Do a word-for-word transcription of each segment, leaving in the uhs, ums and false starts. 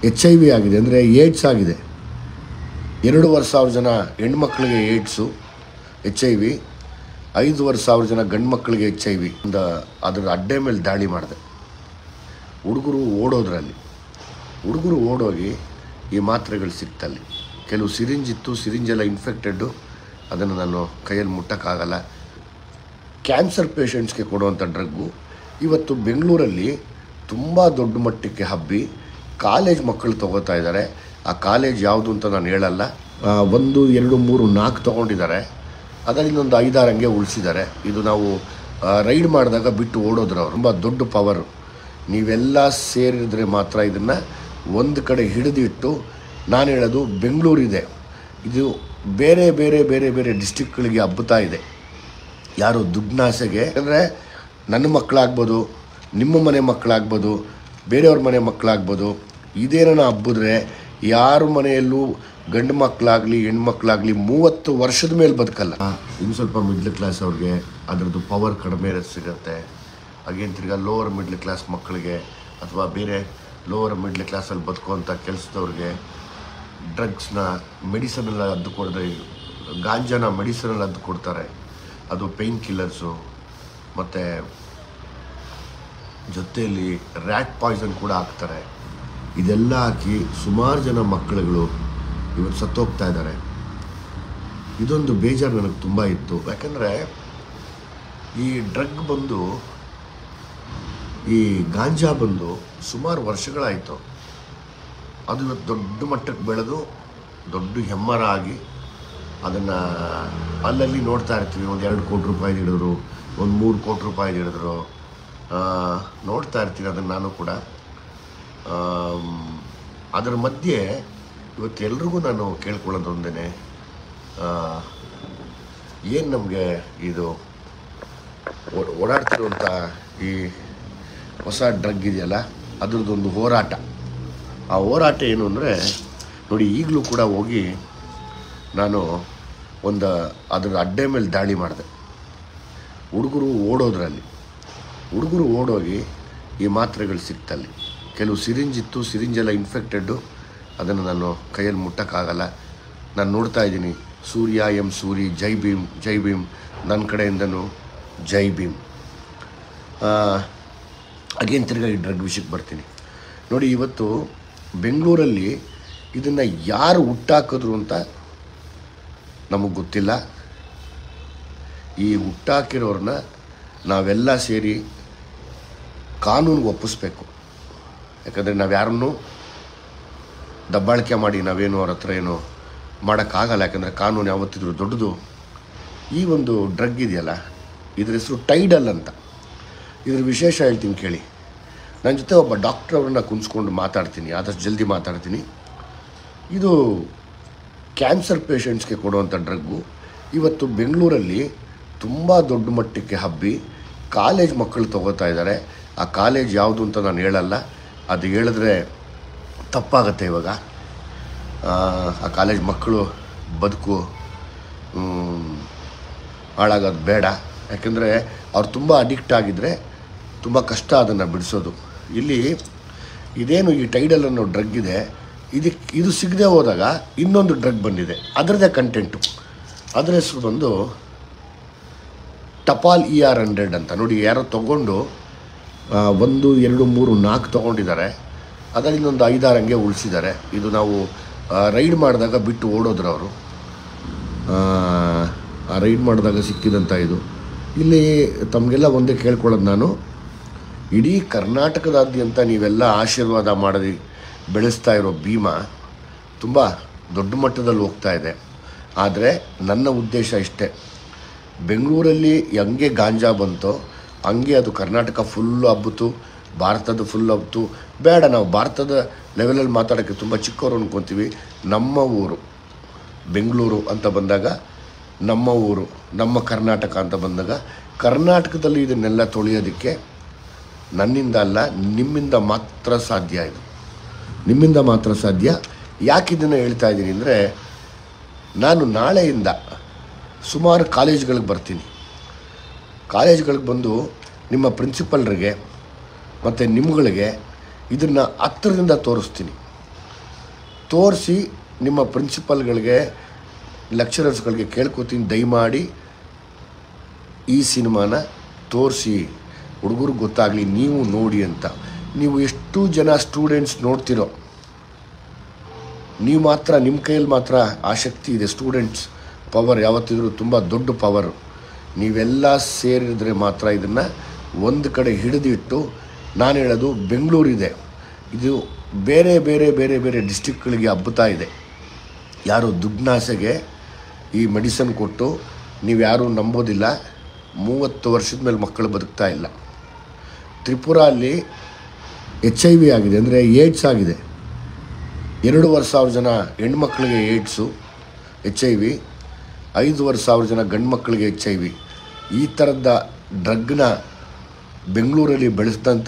H I V ಆಗಿದೆ, ಅಂದರೆ AIDS ಆಗಿದೆ. ಎರಡೂವರೆ ಸಾವಿರ ಜನ ಹೆಣ್ಮಕ್ಳಿಗೆ ಏಡ್ಸು ಎಚ್ ಐ ವಿ, ಐದೂವರೆ ಸಾವಿರ ಜನ ಗಂಡು ಮಕ್ಕಳಿಗೆ ಎಚ್ ಐ ವಿ. ಒಂದು ಅದರ ಅಡ್ಡೆ ಮೇಲೆ ದಾಳಿ ಮಾಡಿದೆ. ಹುಡುಗರು ಓಡೋದ್ರಲ್ಲಿ ಹುಡುಗರು ಓಡೋಗಿ ಈ ಮಾತ್ರೆಗಳು ಸಿಕ್ತಲ್ಲಿ. ಕೆಲವು ಸಿರಿಂಜ್ ಇತ್ತು, ಸಿರಿಂಜೆಲ್ಲ ಇನ್ಫೆಕ್ಟೆಡ್ಡು, ಅದನ್ನು ನಾನು ಕೈಯಲ್ಲಿ ಮುಟ್ಟೋಕ್ಕಾಗಲ್ಲ. ಕ್ಯಾನ್ಸರ್ ಪೇಷಂಟ್ಸ್ಗೆ ಕೊಡುವಂಥ ಡ್ರಗ್ಗು ಇವತ್ತು ಬೆಂಗಳೂರಲ್ಲಿ ತುಂಬ ದೊಡ್ಡ ಮಟ್ಟಕ್ಕೆ ಹಬ್ಬಿ ಕಾಲೇಜ್ ಮಕ್ಕಳು ತೊಗೋತಾ ಇದ್ದಾರೆ. ಆ ಕಾಲೇಜ್ ಯಾವುದು ಅಂತ ನಾನು ಹೇಳಲ್ಲ. ಒಂದು ಎರಡು ಮೂರು ನಾಲ್ಕು ತೊಗೊಂಡಿದ್ದಾರೆ, ಅದರಿಂದ ಒಂದು ಐದಾರು ಹಂಗೆ ಉಳಿಸಿದ್ದಾರೆ. ಇದು ನಾವು ರೈಡ್ ಮಾಡಿದಾಗ ಬಿಟ್ಟು ಓಡೋದ್ರು ಅವರು. ತುಂಬ ದೊಡ್ಡ ಪವರು. ನೀವೆಲ್ಲ ಸೇರಿದ್ರೆ ಮಾತ್ರ ಇದನ್ನು ಒಂದು ಕಡೆ ಹಿಡಿದಿಟ್ಟು, ನಾನು ಹೇಳೋದು ಬೆಂಗಳೂರಿದೆ, ಇದು ಬೇರೆ ಬೇರೆ ಬೇರೆ ಬೇರೆ ಡಿಸ್ಟಿಕ್ಗಳಿಗೆ ಹಬ್ಬುತ್ತಾ ಇದೆ. ಯಾರು ದುಡ್ಡಾಸೆಗೆ, ಅಂದರೆ ನನ್ನ ಮಕ್ಕಳಾಗ್ಬೋದು, ನಿಮ್ಮ ಮನೆ ಮಕ್ಕಳಾಗ್ಬೋದು, ಬೇರೆಯವ್ರ ಮನೆ ಮಕ್ಕಳಾಗ್ಬೋದು, ಇದೇನ ಹಬ್ಬಿದ್ರೆ ಯಾರ ಮನೆಯಲ್ಲೂ ಗಂಡು ಮಕ್ಕಳಾಗಲಿ ಹೆಣ್ಮಕ್ಳಾಗಲಿ ಮೂವತ್ತು ವರ್ಷದ ಮೇಲೆ ಬದುಕಲ್ಲ. ಇನ್ನು ಸ್ವಲ್ಪ ಮಿಡ್ಲ್ ಕ್ಲಾಸ್ ಅವ್ರಿಗೆ ಅದರದ್ದು ಪವರ್ ಕಡಿಮೆ ಸಿಗುತ್ತೆ. ಹಾಗೇನು ತಿರ್ಗಾ ಲೋವರ್ ಮಿಡ್ಲ್ ಕ್ಲಾಸ್ ಮಕ್ಕಳಿಗೆ ಅಥವಾ ಬೇರೆ ಲೋವರ್ ಮಿಡ್ಲ್ ಕ್ಲಾಸಲ್ಲಿ ಬದುಕುವಂಥ ಕೆಲಸದವ್ರಿಗೆ ಡ್ರಗ್ಸ್ನ ಮೆಡಿಸನೆಲ್ಲ ಅದ್ದು ಕೊಡದೆ, ಗಾಂಜಾನ ಮೆಡಿಸನಲ್ಲಿ ಅದ್ದು ಕೊಡ್ತಾರೆ. ಅದು ಪೇಯ್ನ್ ಕಿಲ್ಲರ್ಸು, ಮತ್ತು ಜೊತೆಯಲ್ಲಿ ರ್ಯಾಟ್ ಪಾಯ್ಸನ್ ಕೂಡ ಹಾಕ್ತಾರೆ. ಇದೆಲ್ಲ ಹಾಕಿ ಸುಮಾರು ಜನ ಮಕ್ಕಳುಗಳು ಇವತ್ತು ಸತ್ತೋಗ್ತಾ ಇದ್ದಾರೆ. ಇದೊಂದು ಬೇಜಾರು ನನಗೆ ತುಂಬ ಇತ್ತು. ಯಾಕಂದರೆ ಈ ಡ್ರಗ್ ಬಂದು, ಈ ಗಾಂಜಾ ಬಂದು ಸುಮಾರು ವರ್ಷಗಳಾಯಿತು. ಅದು ಇವತ್ತು ದೊಡ್ಡ ಮಟ್ಟಕ್ಕೆ ಬೆಳೆದು ದೊಡ್ಡ ಹೆಮ್ಮರ ಆಗಿ ಅದನ್ನು ಅಲ್ಲಲ್ಲಿ ನೋಡ್ತಾ ಇರ್ತೀವಿ. ಒಂದು ಎರಡು ಕೋಟಿ ರೂಪಾಯಿ ಹಿಡಿದ್ರು, ಒಂದು ಮೂರು ಕೋಟಿ ರೂಪಾಯಿ ಹಿಡಿದ್ರು, ನೋಡ್ತಾ ಇರ್ತೀನಿ ಅದನ್ನು ನಾನು ಕೂಡ. ಅದರ ಮಧ್ಯೆ ಇವತ್ತು ಎಲ್ರಿಗೂ ನಾನು ಕೇಳ್ಕೊಳ್ಳೋದು ಒಂದೇ, ಏನು ನಮಗೆ ಇದು ಓಡಾಡ್ತಿರುವಂಥ ಈ ಹೊಸ ಡ್ರಗ್ ಇದೆಯಲ್ಲ, ಅದ್ರದ್ದೊಂದು ಹೋರಾಟ. ಆ ಹೋರಾಟ ಏನು ಅಂದರೆ, ನೋಡಿ ಈಗಲೂ ಕೂಡ ಹೋಗಿ ನಾನು ಒಂದು ಅದರ ಅಡ್ಡೆ ಮೇಲೆ ದಾಳಿ ಮಾಡಿದೆ. ಹುಡುಗರು ಓಡೋದ್ರಲ್ಲಿ ಹುಡುಗರು ಓಡೋಗಿ ಈ ಮಾತ್ರೆಗಳು ಸಿಕ್ತಲ್ಲಿ. ಕೆಲವು ಸಿರಿಂಜ್ ಇತ್ತು, ಸಿರಿಂಜೆಲ್ಲ ಇನ್ಫೆಕ್ಟೆಡ್ಡು, ಅದನ್ನು ನಾನು ಕೈಯಲ್ಲಿ ಮುಟ್ಟೋಕ್ಕಾಗಲ್ಲ. ನಾನು ನೋಡ್ತಾ ಇದ್ದೀನಿ. ಸೂರ್ಯ ಎಂ ಸೂರಿ, ಜೈ ಭೀಮ್ ಜೈ ಭೀಮ್, ನನ್ನ ಕಡೆಯಿಂದನೂ ಜೈ ಭೀಮ್. ಅಗೇನ್ ತಿರ್ಗಾ ಈ ಡ್ರಗ್ ವಿಷಯಕ್ಕೆ ಬರ್ತೀನಿ. ನೋಡಿ, ಇವತ್ತು ಬೆಂಗಳೂರಲ್ಲಿ ಇದನ್ನು ಯಾರು ಹುಟ್ಟಾಕಿದ್ರು ಅಂತ ನಮಗೆ ಗೊತ್ತಿಲ್ಲ. ಈ ಹುಟ್ಟಾಕಿರೋರನ್ನ ನಾವೆಲ್ಲ ಸೇರಿ ಕಾನೂನಿಗೆ ಒಪ್ಪಿಸ್ಬೇಕು. ಯಾಕಂದರೆ ನಾವು ಯಾರನ್ನೂ ದಬ್ಬಾಳಿಕೆ ಮಾಡಿ ನಾವೇನು ಅವ್ರ ಹತ್ರ ಏನು ಮಾಡೋಕ್ಕಾಗಲ್ಲ. ಯಾಕಂದರೆ ಕಾನೂನು ಯಾವತ್ತಿದ್ರು ದೊಡ್ಡದು. ಈ ಒಂದು ಡ್ರಗ್ ಇದೆಯಲ್ಲ, ಇದ್ರ ಹೆಸರು ಟೈಡಲ್ ಅಂತ. ಇದ್ರ ವಿಶೇಷ ಹೇಳ್ತೀನಿ ಕೇಳಿ. ನನ್ನ ಜೊತೆ ಒಬ್ಬ ಡಾಕ್ಟ್ರ್ ಅವ್ರನ್ನ ಕುಂಸ್ಕೊಂಡು ಮಾತಾಡ್ತೀನಿ, ಆದಷ್ಟು ಜಲ್ದಿ ಮಾತಾಡ್ತೀನಿ. ಇದು ಕ್ಯಾನ್ಸರ್ ಪೇಷಂಟ್ಸ್ಗೆ ಕೊಡುವಂಥ ಡ್ರಗ್ಗು ಇವತ್ತು ಬೆಂಗಳೂರಲ್ಲಿ ತುಂಬ ದೊಡ್ಡ ಮಟ್ಟಕ್ಕೆ ಹಬ್ಬಿ ಕಾಲೇಜ್ ಮಕ್ಕಳು ತೊಗೋತಾ ಇದ್ದಾರೆ. ಆ ಕಾಲೇಜ್ ಯಾವುದು ಅಂತ ನಾನು ಹೇಳಲ್ಲ, ಅದು ಹೇಳಿದ್ರೆ ತಪ್ಪಾಗತ್ತೆ. ಇವಾಗ ಆ ಕಾಲೇಜ್ ಮಕ್ಕಳು ಬದುಕು ಹಾಳಾಗೋದು ಬೇಡ. ಯಾಕೆಂದರೆ ಅವ್ರು ತುಂಬ ಅಡಿಕ್ಟ್ ಆಗಿದ್ದರೆ ತುಂಬ ಕಷ್ಟ ಅದನ್ನು ಬಿಡಿಸೋದು. ಇಲ್ಲಿ ಇದೇನು ಈ ಟೈಡಲ್ ಅನ್ನೋ ಡ್ರಗ್ ಇದೆ, ಇದಕ್ಕೆ ಇದು ಸಿಗದೆ ಹೋದಾಗ ಇನ್ನೊಂದು ಡ್ರಗ್ ಬಂದಿದೆ, ಅದರದ್ದೇ ಕಂಟೆಂಟು. ಅದರ ಹೆಸರು ಬಂದು ಟಪಾಲ್ ಇ ಆರ್ ಹಂಡ್ರೆಡ್ ಅಂತ. ನೋಡಿ, ಯಾರೋ ತೊಗೊಂಡು ಒಂದು ಎರಡು ಮೂರು ನಾಲ್ಕು ತೊಗೊಂಡಿದ್ದಾರೆ, ಅದರಿಂದ ಒಂದು ಐದಾರು ಹಂಗೆ ಉಳಿಸಿದ್ದಾರೆ. ಇದು ನಾವು ರೈಡ್ ಮಾಡಿದಾಗ ಬಿಟ್ಟು ಓಡೋದ್ರು ಅವರು. ಆ ರೈಡ್ ಮಾಡಿದಾಗ ಸಿಕ್ಕಿದಂಥ ಇದು. ಇಲ್ಲಿ ತಮಗೆಲ್ಲ ಒಂದೇ ಕೇಳ್ಕೊಳ್ಳೋದು ನಾನು, ಇಡೀ ಕರ್ನಾಟಕದಾದ್ಯಂತ ನೀವೆಲ್ಲ ಆಶೀರ್ವಾದ ಮಾಡಿ ಬೆಳೆಸ್ತಾ ಇರೋ ಭೀಮಾ ತುಂಬ ದೊಡ್ಡ ಮಟ್ಟದಲ್ಲಿ ಹೋಗ್ತಾ ಇದೆ. ಆದರೆ ನನ್ನ ಉದ್ದೇಶ ಇಷ್ಟೇ, ಬೆಂಗಳೂರಲ್ಲಿ ಹೆಂಗೆ ಗಾಂಜಾ ಬಂತೋ ಹಂಗೆ ಅದು ಕರ್ನಾಟಕ ಫುಲ್ಲು ಹಬ್ಬಿತು, ಭಾರತದ ಫುಲ್ ಹಬ್ಬಿತು. ಬೇಡ, ನಾವು ಭಾರತದ ಲೆವೆಲಲ್ಲಿ ಮಾತಾಡೋಕ್ಕೆ ತುಂಬ ಚಿಕ್ಕವರು ಅಂದ್ಕೊತೀವಿ. ನಮ್ಮ ಊರು ಬೆಂಗಳೂರು ಅಂತ ಬಂದಾಗ, ನಮ್ಮ ಊರು ನಮ್ಮ ಕರ್ನಾಟಕ ಅಂತ ಬಂದಾಗ, ಕರ್ನಾಟಕದಲ್ಲಿ ಇದನ್ನೆಲ್ಲ ತೊಳೆಯೋದಕ್ಕೆ ನನ್ನಿಂದ ಅಲ್ಲ, ನಿಮ್ಮಿಂದ ಮಾತ್ರ ಸಾಧ್ಯ. ಇದು ನಿಮ್ಮಿಂದ ಮಾತ್ರ ಸಾಧ್ಯ. ಯಾಕೆ ಇದನ್ನು ಹೇಳ್ತಾ ಇದ್ದೀನಿ ಅಂದರೆ, ನಾನು ನಾಳೆಯಿಂದ ಸುಮಾರು ಕಾಲೇಜ್ಗಳಿಗೆ ಬರ್ತೀನಿ. ಕಾಲೇಜ್ಗಳಿಗೆ ಬಂದು ನಿಮ್ಮ ಪ್ರಿನ್ಸಿಪಲ್ರಿಗೆ ಮತ್ತು ನಿಮ್ಗಳಿಗೆ ಇದನ್ನು ಹತ್ತಿರದಿಂದ ತೋರಿಸ್ತೀನಿ. ತೋರಿಸಿ ನಿಮ್ಮ ಪ್ರಿನ್ಸಿಪಲ್ಗಳಿಗೆ ಲೆಕ್ಚರರ್ಸ್ಗಳಿಗೆ ಕೇಳ್ಕೊತೀನಿ, ದಯಮಾಡಿ ಈ ಸಿನಿಮಾನ ತೋರಿಸಿ ಹುಡುಗರಿಗೆ ಗೊತ್ತಾಗಲಿ, ನೀವು ನೋಡಿ ಅಂತ. ನೀವು ಎಷ್ಟು ಜನ ಸ್ಟೂಡೆಂಟ್ಸ್ ನೋಡ್ತಿರೋ, ನೀವು ಮಾತ್ರ ನಿಮ್ಮ ಕೈಯಲ್ಲಿ ಮಾತ್ರ ಆ ಶಕ್ತಿ ಇದೆ. ಸ್ಟೂಡೆಂಟ್ಸ್ ಪವರ್ ಯಾವತ್ತಿದ್ರೂ ತುಂಬ ದೊಡ್ಡ ಪವರು. ನೀವೆಲ್ಲ ಸೇರಿದ್ರೆ ಮಾತ್ರ ಇದನ್ನು ಒಂದು ಕಡೆ ಹಿಡಿದಿಟ್ಟು, ನಾನು ಹೇಳೋದು ಬೆಂಗಳೂರಿದೆ, ಇದು ಬೇರೆ ಬೇರೆ ಬೇರೆ ಬೇರೆ ಡಿಸ್ಟಿಕ್ಗಳಿಗೆ ಹಬ್ಬುತ್ತಾ ಇದೆ. ಯಾರು ದುಡ್ನಾಸೆಗೆ ಈ ಮೆಡಿಸನ್ ಕೊಟ್ಟು ನೀವು ಯಾರೂ ನಂಬೋದಿಲ್ಲ, ಮೂವತ್ತು ವರ್ಷದ ಮೇಲೆ ಮಕ್ಕಳು ಬದುಕ್ತಾ ಇಲ್ಲ. ತ್ರಿಪುರ ಅಲ್ಲಿ ಎಚ್ ಐ ವಿ ಆಗಿದೆ, ಅಂದರೆ ಏಡ್ಸ್ ಆಗಿದೆ. ಎರಡೂವರೆ ಸಾವಿರ ಜನ ಹೆಣ್ಮಕ್ಳಿಗೆ ಏಡ್ಸು, ಎಚ್ ಐ ವಿ. ಐದೂವರೆ ಸಾವಿರ ಜನ ಗಂಡು ಮಕ್ಕಳಿಗೆ ಎಚ್ ಐ ವಿ. ಈ ಥರದ ಡ್ರಗ್ನ ಬೆಂಗಳೂರಲ್ಲಿ ಬೆಳೆಸಿದಂಥ,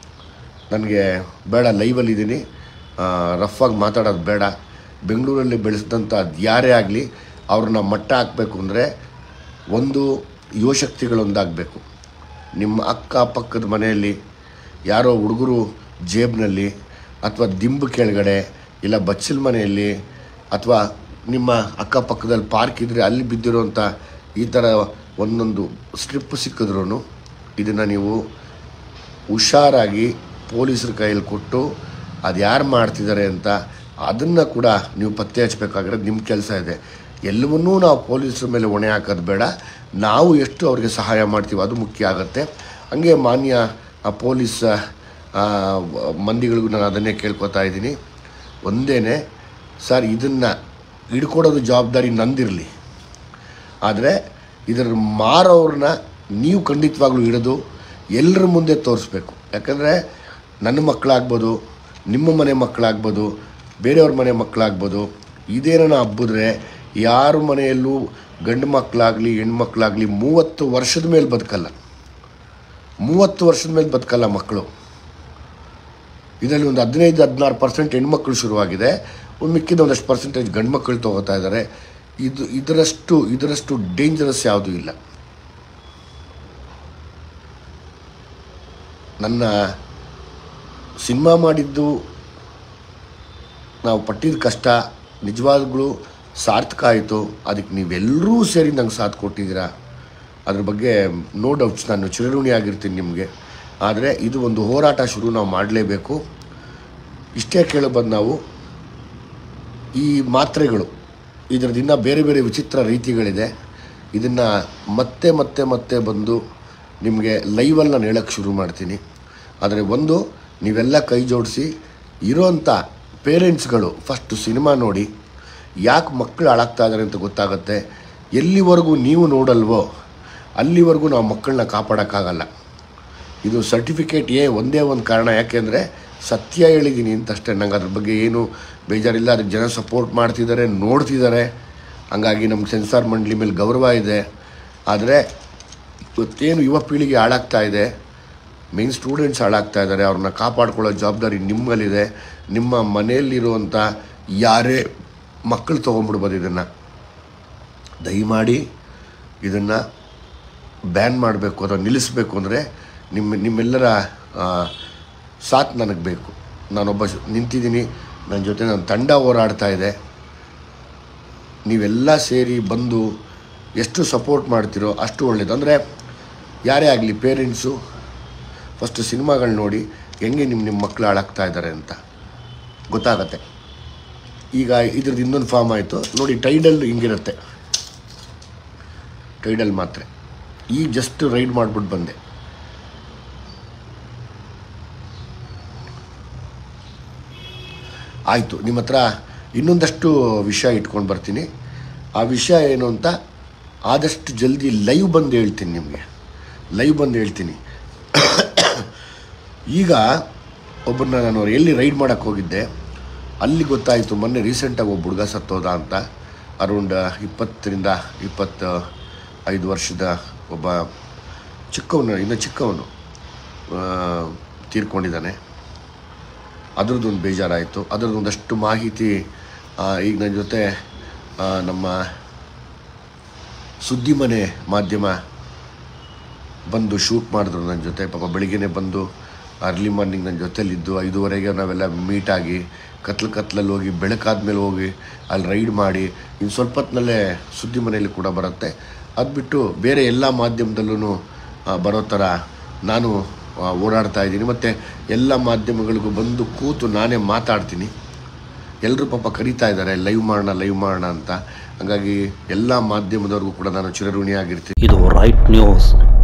ನನಗೆ ಬೇಡ, ಲೈವಲ್ಲಿದ್ದೀನಿ, ರಫಾಗಿ ಮಾತಾಡೋದು ಬೇಡ. ಬೆಂಗಳೂರಲ್ಲಿ ಬೆಳೆಸಿದಂಥ ಅದು ಯಾರೇ ಆಗಲಿ ಅವ್ರನ್ನ ಮಟ್ಟ ಹಾಕಬೇಕು ಅಂದರೆ ಒಂದು ಯುವಶಕ್ತಿಗಳೊಂದಾಗಬೇಕು. ನಿಮ್ಮ ಅಕ್ಕಪಕ್ಕದ ಮನೆಯಲ್ಲಿ ಯಾರೋ ಹುಡುಗರು ಜೇಬ್ನಲ್ಲಿ ಅಥವಾ ದಿಂಬು ಕೆಳಗಡೆ ಇಲ್ಲ ಬಚ್ಚಲ ಮನೆಯಲ್ಲಿ ಅಥವಾ ನಿಮ್ಮ ಅಕ್ಕಪಕ್ಕದಲ್ಲಿ ಪಾರ್ಕ್ ಇದ್ದರೆ ಅಲ್ಲಿ ಬಿದ್ದಿರೋಂಥ ಈ ಥರ ಒಂದೊಂದು ಸ್ಟ್ರಿಪ್ ಸಿಕ್ಕಿದ್ರೂ ಇದನ್ನು ನೀವು ಹುಷಾರಾಗಿ ಪೊಲೀಸರ ಕೈಯಲ್ಲಿ ಕೊಟ್ಟು ಅದು ಯಾರು ಮಾಡ್ತಿದ್ದಾರೆ ಅಂತ ಅದನ್ನು ಕೂಡ ನೀವು ಪತ್ತೆ ಹಚ್ಚಬೇಕಾಗಿರೋದು ನಿಮ್ಮ ಕೆಲಸ ಇದೆ. ಎಲ್ಲವನ್ನೂ ನಾವು ಪೊಲೀಸರ ಮೇಲೆ ಹೊಣೆ ಹಾಕೋದು ಬೇಡ, ನಾವು ಎಷ್ಟು ಅವ್ರಿಗೆ ಸಹಾಯ ಮಾಡ್ತೀವಿ ಅದು ಮುಖ್ಯ ಆಗುತ್ತೆ. ಹಂಗೆ ಮಾನ್ಯ ಪೊಲೀಸ್ ಮಂದಿಗಳಿಗೂ ನಾನು ಅದನ್ನೇ ಕೇಳ್ಕೊತಾ ಇದ್ದೀನಿ. ಒಂದೇ ಸರ್, ಇದನ್ನು ಹಿಡ್ಕೊಡೋದು ಜವಾಬ್ದಾರಿ ನಂದಿರಲಿ, ಆದರೆ ಇದರ ಮಾರೋರನ್ನ ನೀವು ಖಂಡಿತವಾಗ್ಲೂ ಹಿಡಿದು ಎಲ್ಲರ ಮುಂದೆ ತೋರಿಸ್ಬೇಕು. ಯಾಕಂದರೆ ನನ್ನ ಮಕ್ಕಳಾಗ್ಬೋದು, ನಿಮ್ಮ ಮನೆ ಮಕ್ಕಳಾಗ್ಬೋದು, ಬೇರೆಯವ್ರ ಮನೆ ಮಕ್ಕಳಾಗ್ಬೋದು, ಇದೇನ ಹಬ್ಬಿದ್ರೆ ಯಾರ ಮನೆಯಲ್ಲೂ ಗಂಡು ಮಕ್ಕಳಾಗಲಿ ಹೆಣ್ಮಕ್ಳಾಗಲಿ ಮೂವತ್ತು ವರ್ಷದ ಮೇಲೆ ಬದುಕಲ್ಲ. ಮೂವತ್ತು ವರ್ಷದ ಮೇಲೆ ಬದುಕಲ್ಲ ಮಕ್ಕಳು. ಇದರಲ್ಲಿ ಒಂದು ಹದಿನೈದು ಹದಿನಾರು ಪರ್ಸೆಂಟ್ ಹೆಣ್ಮಕ್ಳು ಶುರುವಾಗಿದೆ, ಒಂದು ಮಿಕ್ಕಿದ ಒಂದಷ್ಟು ಪರ್ಸೆಂಟೇಜ್ ಗಂಡು ಮಕ್ಕಳು ತೊಗೋತಾ ಇದ್ದಾರೆ. ಇದು ಇದರಷ್ಟು ಇದರಷ್ಟು ಡೇಂಜರಸ್ ಯಾವುದೂ ಇಲ್ಲ. ನನ್ನ ಸಿನಿಮಾ ಮಾಡಿದ್ದು ನಾವು ಪಟ್ಟಿದ ಕಷ್ಟ ನಿಜವಾಗ್ಲೂ ಸಾರ್ಥಕ ಆಯಿತು. ಅದಕ್ಕೆ ನೀವೆಲ್ಲರೂ ಸೇರಿ ನಂಗೆ ಸಾಥ್ ಕೊಟ್ಟಿದ್ದೀರಾ, ಅದ್ರ ಬಗ್ಗೆ ನೋ ಡೌಟ್ಸ್, ನಾನು ಚಿರಋಣಿಯಾಗಿರ್ತೀನಿ ನಿಮಗೆ. ಆದರೆ ಇದು ಒಂದು ಹೋರಾಟ ಶುರು ನಾವು ಮಾಡಲೇಬೇಕು. ಇಷ್ಟೇ ಕೇಳಬಂದು ನಾವು ಈ ಮಾತ್ರೆಗಳು ಇದರದಿಂದ ಬೇರೆ ಬೇರೆ ವಿಚಿತ್ರ ರೀತಿಗಳಿದೆ. ಇದನ್ನು ಮತ್ತೆ ಮತ್ತೆ ಮತ್ತೆ ಬಂದು ನಿಮಗೆ ಲೈವಲ್ಲಿ ನಾನು ಹೇಳೋಕ್ಕೆ ಶುರು ಮಾಡ್ತೀನಿ. ಆದರೆ ಒಂದು, ನೀವೆಲ್ಲ ಕೈ ಜೋಡಿಸಿ ಇರೋಂಥ ಪೇರೆಂಟ್ಸ್ಗಳು ಫಸ್ಟು ಸಿನಿಮಾ ನೋಡಿ ಯಾಕೆ ಮಕ್ಕಳು ಹಾಳಾಗ್ತಾ ಇದ್ದಾರೆ ಅಂತ ಗೊತ್ತಾಗುತ್ತೆ. ಎಲ್ಲಿವರೆಗೂ ನೀವು ನೋಡಲ್ವೋ ಅಲ್ಲಿವರೆಗೂ ನಾವು ಮಕ್ಕಳನ್ನ ಕಾಪಾಡೋಕ್ಕಾಗಲ್ಲ. ಇದು ಸರ್ಟಿಫಿಕೇಟ್ ಎ ಒಂದೇ ಒಂದು ಕಾರಣ, ಯಾಕೆಂದರೆ ಸತ್ಯ ಹೇಳಿದ್ದೀನಿ ಅಂತಷ್ಟೇ. ನಂಗೆ ಅದ್ರ ಬಗ್ಗೆ ಏನು ಬೇಜಾರಿಲ್ಲ. ಅದಕ್ಕೆ ಜನ ಸಪೋರ್ಟ್ ಮಾಡ್ತಿದ್ದಾರೆ, ನೋಡ್ತಿದ್ದಾರೆ. ಹಂಗಾಗಿ ನಮ್ಗೆ ಸೆನ್ಸಾರ್ ಮಂಡಳಿ ಮೇಲೆ ಗೌರವ ಇದೆ. ಆದರೆ ಇವತ್ತೇನು ಯುವ ಪೀಳಿಗೆ ಹಾಳಾಗ್ತಾ ಇದೆ, ಮೇನ್ ಸ್ಟೂಡೆಂಟ್ಸ್ ಹಾಳಾಗ್ತಾ ಇದ್ದಾರೆ, ಅವ್ರನ್ನ ಕಾಪಾಡ್ಕೊಳ್ಳೋ ಜವಾಬ್ದಾರಿ ನಿಮ್ಮಲ್ಲಿದೆ. ನಿಮ್ಮ ಮನೆಯಲ್ಲಿರುವಂಥ ಯಾರೇ ಮಕ್ಕಳು ತೊಗೊಂಡ್ಬಿಡ್ಬೋದು. ಇದನ್ನು ದಯಮಾಡಿ ಇದನ್ನು ಬ್ಯಾನ್ ಮಾಡಬೇಕು ಅಥವಾ ನಿಲ್ಲಿಸಬೇಕು ಅಂದರೆ ನಿಮ್ಮ ನಿಮ್ಮೆಲ್ಲರ ಸಾಥ್ ನನಗೆ ಬೇಕು. ನಾನೊಬ್ಬ ನಿಂತಿದ್ದೀನಿ, ನನ್ನ ಜೊತೆ ನನ್ನ ತಂಡ ಹೋರಾಡ್ತಾ ಇದೆ. ನೀವೆಲ್ಲ ಸೇರಿ ಬಂದು ಎಷ್ಟು ಸಪೋರ್ಟ್ ಮಾಡ್ತೀರೋ ಅಷ್ಟು ಒಳ್ಳೆಯದು. ಅಂದರೆ ಯಾರೇ ಆಗಲಿ ಪೇರೆಂಟ್ಸು ಫಸ್ಟು ಸಿನಿಮಾಗಳು ನೋಡಿ ಹೆಂಗೆ ನಿಮ್ಮ ನಿಮ್ಮ ಮಕ್ಕಳು ಹಾಳಾಗ್ತಾ ಇದ್ದಾರೆ ಅಂತ ಗೊತ್ತಾಗತ್ತೆ. ಈಗ ಇದ್ರದ್ದು ಇನ್ನೊಂದು ಫಾರ್ಮ್ ಆಯಿತು ನೋಡಿ, ಟೈಡಲ್ ಹಿಂಗಿರುತ್ತೆ. ಟೈಡಲ್ ಮಾತ್ರೆ ಈಗ ಜಸ್ಟ್ ರೈಡ್ ಮಾಡಿಬಿಟ್ಟು ಬಂದೆ. ಆಯಿತು, ನಿಮ್ಮ ಹತ್ರ ಇನ್ನೊಂದಷ್ಟು ವಿಷಯ ಇಟ್ಕೊಂಡು ಬರ್ತೀನಿ. ಆ ವಿಷಯ ಏನು ಅಂತ ಆದಷ್ಟು ಜಲ್ದಿ ಲೈವ್ ಬಂದು ಹೇಳ್ತೀನಿ ನಿಮಗೆ, ಲೈವ್ ಬಂದು ಹೇಳ್ತೀನಿ. ಈಗ ಒಬ್ಬರನ್ನ ನಾನು ಎಲ್ಲಿ ರೈಡ್ ಮಾಡೋಕ್ಕೆ ಹೋಗಿದ್ದೆ, ಅಲ್ಲಿ ಗೊತ್ತಾಯಿತು ಮೊನ್ನೆ ರೀಸೆಂಟಾಗಿ ಒಬ್ಬ ಹುಡುಗ ಸತ್ತೋದ ಅಂತ. ಅರೌಂಡ್ ಇಪ್ಪತ್ತರಿಂದ ಇಪ್ಪತ್ತ ಐದು ವರ್ಷದ ಒಬ್ಬ ಚಿಕ್ಕವನು, ಇನ್ನೂ ಚಿಕ್ಕವನು ತೀರ್ಕೊಂಡಿದ್ದಾನೆ. ಅದರದ್ದೊಂದು ಬೇಜಾರಾಯಿತು. ಅದರದ್ದು ಒಂದಷ್ಟು ಮಾಹಿತಿ ಈಗ ನನ್ನ ಜೊತೆ ನಮ್ಮ ಸುದ್ದಿ ಮನೆ ಮಾಧ್ಯಮ ಬಂದು ಶೂಟ್ ಮಾಡಿದ್ರು ನನ್ನ ಜೊತೆ. ಪಾಪ ಬೆಳಿಗ್ಗೆನೇ ಬಂದು ಅರ್ಲಿ ಮಾರ್ನಿಂಗ್ ನನ್ನ ಜೊತೆಲಿದ್ದು ಐದುವರೆಗೆ ನಾವೆಲ್ಲ ಮೀಟಾಗಿ ಕತ್ಲು ಕತ್ಲಲ್ಲಿ ಹೋಗಿ ಬೆಳಕಾದ್ಮೇಲೆ ಹೋಗಿ ಅಲ್ಲಿ ರೈಡ್ ಮಾಡಿ ಇನ್ನು ಸ್ವಲ್ಪ ಹೊತ್ತಿನಲ್ಲೇ ಸುದ್ದಿ ಮನೆಯಲ್ಲಿ ಕೂಡ ಬರುತ್ತೆ. ಅದು ಬಿಟ್ಟು ಬೇರೆ ಎಲ್ಲ ಮಾಧ್ಯಮದಲ್ಲೂ ಬರೋ ಥರ ನಾನು ಓಡಾಡ್ತಾ ಇದ್ದೀನಿ. ಮತ್ತು ಎಲ್ಲ ಮಾಧ್ಯಮಗಳಿಗೂ ಬಂದು ಕೂತು ನಾನೇ ಮಾತಾಡ್ತೀನಿ. ಎಲ್ಲರೂ ಪಾಪ ಕರೀತಾ ಇದ್ದಾರೆ ಲೈವ್ ಮಾಡೋಣ ಲೈವ್ ಮಾಡೋಣ ಅಂತ. ಹಾಗಾಗಿ ಎಲ್ಲ ಮಾಧ್ಯಮದವ್ರಿಗೂ ಕೂಡ ನಾನು ಚಿರಋಣಿಯಾಗಿರ್ತೀನಿ. ಇದು ರೈಟ್ ನ್ಯೂಸ್.